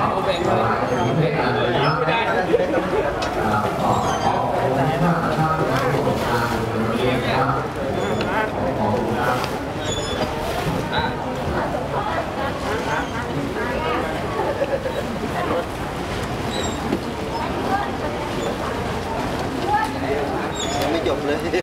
แบ่งเลยไม่ได้ไม่จบเลย